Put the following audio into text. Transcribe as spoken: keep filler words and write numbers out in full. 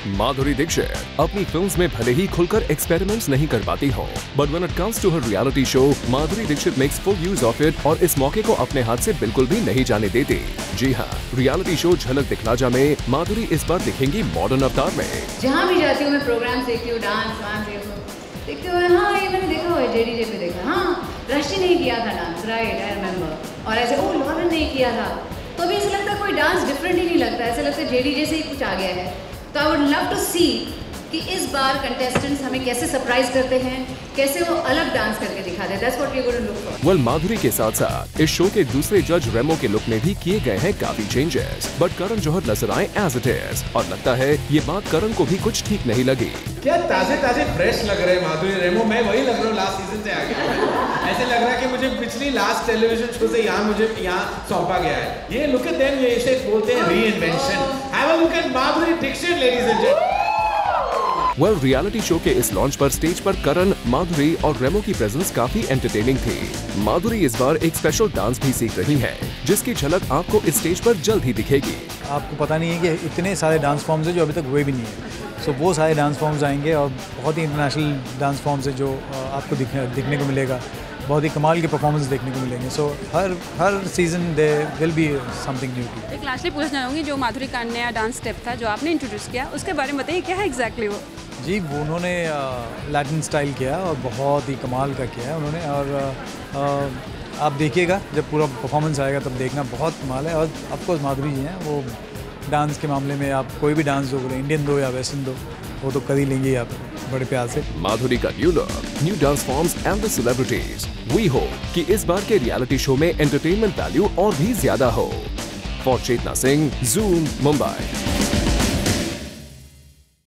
माधुरी दीक्षित अपनी फिल्म्स में भले ही खुलकर एक्सपेरिमेंट्स नहीं कर पाती हो, but when it comes to her reality show, Madhuri Dikshit makes full use of it और इस मौके को अपने हाथ से बिल्कुल भी नहीं जाने देती। जी हाँ, रियलिटी शो झलक दिखला जा में माधुरी इस बार दिखेंगी मॉडर्न अवतार में। जहाँ भी जाती हूँ मैं प्रोग्राम देखती हूँ, डांस वांस देखती हूँ। हाँ, ये मैंने देखा हुआ है, जेडीजे पे देखा। हाँ, रश्मि ने किया था डांस, राइट, आई रिमेम्बर। और ऐसे ओ लॉरेन ने किया था, तो अभी ऐसा लगता है कोई डांस डिफरेंट ही नहीं लगता, ऐसा लगता है जेडीजे से ही कुछ आ गया है। तो I would love to see कि इस बार कंटेस्टेंट्स हमें कैसे सरप्राइज करते हैं, कैसे वो अलग डांस करके दिखाते हैं। That's what we are going to look for. Well, Madhuri के साथ साथ इस शो के दूसरे जज रेमो के लुक में भी किए गए हैं काफी चेंजेस, बट करण जौहर नजर आए एज इट इज और लगता है ये बात करण को भी कुछ ठीक नहीं लगी। क्या ताजे ताजे फ्रेश लग रहे हैं माधुरी रेमो, मैं वही लग रहा हूँ लास्ट सीजन से आगे। ऐसे लग रहा है कि मुझे पिछली लास्ट टेलीविजन शो से यहाँ मुझे यहाँ सौंपा गया है। ये लुक एट देम, ये इसे बोलते हैं reinvention. Have a look at Madhuri Dikshit, ladies and gentleman. Well, reality show के इस लॉन्च पर स्टेज पर करण, माधुरी और रेमो की प्रेजेंस काफी एंटरटेनिंग थी। माधुरी इस बार एक स्पेशल डांस भी सीख रही है, जिसकी झलक आपको इस स्टेज पर जल्द ही दिखेगी। आपको पता नहीं है कि इतने सारे डांस फॉर्म्स हैं जो अभी तक हुए भी नहीं है। सो वो सारे डांस फॉर्म्स आएंगे और बहुत ही इंटरनेशनल डांस फॉर्म्स है जो आपको दिखने दिखने को मिलेगा। बहुत ही कमाल के परफॉर्मेंस देखने को मिलेंगे। सो so, हर हर season they will be something new. एक लास्टली पूछना चाहूँगी, जो माधुरी का नया डांस स्टेप था जो आपने इंट्रोड्यूस किया, उसके बारे में बताइए, क्या है एग्जैक्टली वो? जी, वो उन्होंने लैटिन स्टाइल किया और बहुत ही कमाल का किया है उन्होंने। और आ, आ, आप देखिएगा जब पूरा परफॉर्मेंस आएगा तब देखना, बहुत कमाल है। और ऑफकोर्स माधुरी जी हैं, वो डांस के मामले में आप कोई भी डांस दो, इंडियन दो या वेस्टर्न दो, वो तो कर ही लेंगे आप बड़े प्यार से। माधुरी का new look, new dance forms and the celebrities, we hope कि इस बार के रियलिटी शो में एंटरटेनमेंट वैल्यू और भी ज्यादा हो। For Chetna Singh, Zoom, Mumbai.